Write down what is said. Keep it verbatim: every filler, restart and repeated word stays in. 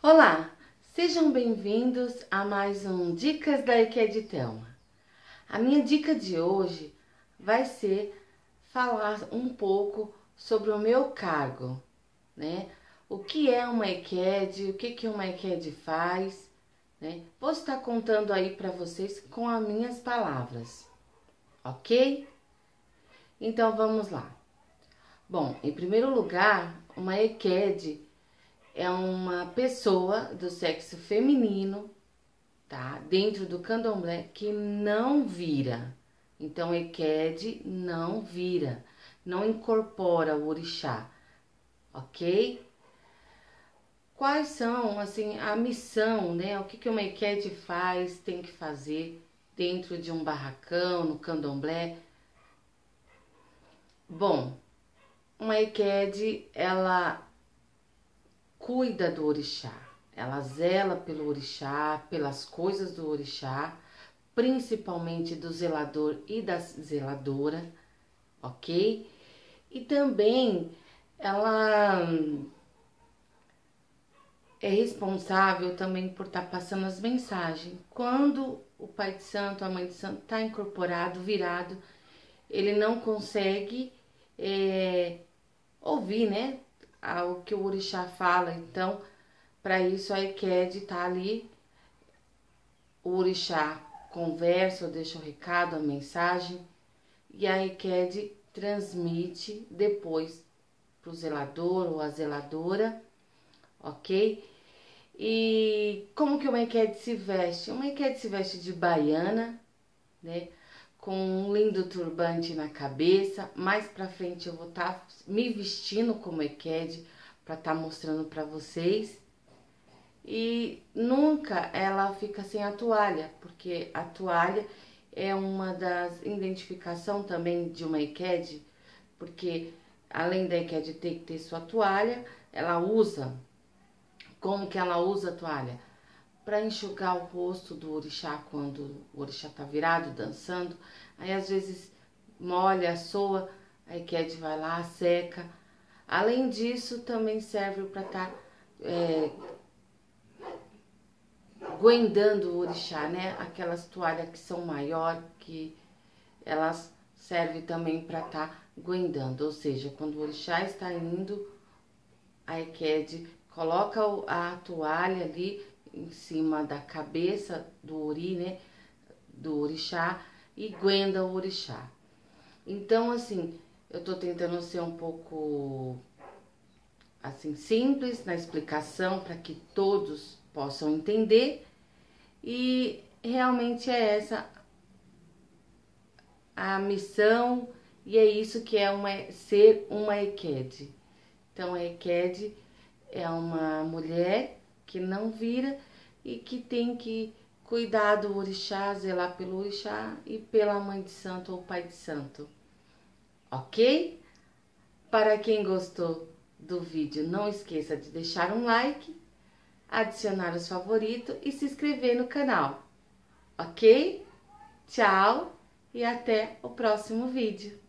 Olá, sejam bem-vindos a mais um Dicas da Eked Thelma. A minha dica de hoje vai ser falar um pouco sobre o meu cargo, né? O que é uma Eked, o que, que uma Eked faz, né? Vou estar contando aí para vocês com as minhas palavras, ok? Então vamos lá. Bom, em primeiro lugar, uma Eked é uma pessoa do sexo feminino, tá? Dentro do candomblé que não vira. Então, Eked não vira, não incorpora o orixá, ok? Quais são, assim, a missão, né? O que, que uma Eked faz, tem que fazer dentro de um barracão, no candomblé? Bom, uma Eked, ela cuida do orixá, ela zela pelo orixá, pelas coisas do orixá, principalmente do zelador e da zeladora, ok? E também ela é responsável também por estar tá passando as mensagens. Quando o pai de santo, a mãe de santo está incorporado, virado, ele não consegue é, ouvir, né? O que o orixá fala. Então, para isso a Eked tá ali, o orixá conversa ou deixa o recado, a mensagem, e a Eked transmite depois pro zelador ou a zeladora, ok? E como que uma Eked se veste? Uma Eked se veste de baiana, né? Com um lindo turbante na cabeça. Mais pra frente eu vou estar tá me vestindo como Eked para estar tá mostrando para vocês. E nunca ela fica sem a toalha, porque a toalha é uma das identificação também de uma Eked, porque além da Eked ter que ter sua toalha, ela usa, como que ela usa a toalha? Para enxugar o rosto do orixá quando o orixá tá virado, dançando. Aí às vezes molha, soa, a Eked vai lá, seca. Além disso, também serve para estar tá, é, guendando o orixá, né? Aquelas toalhas que são maior, que elas servem também para estar tá guendando. Ou seja, quando o orixá está indo, a Eked coloca a toalha ali em cima da cabeça do ori, né? Do orixá e guenda o orixá. Então, assim, eu tô tentando ser um pouco assim simples na explicação para que todos possam entender, e realmente é essa a missão, e é isso que é uma, ser uma Eked. Então a Eked é uma mulher que não vira e que tem que cuidar do orixá, zelar pelo orixá e pela mãe de santo ou pai de santo, ok? Para quem gostou do vídeo, não esqueça de deixar um like, adicionar os favoritos e se inscrever no canal, ok? Tchau e até o próximo vídeo.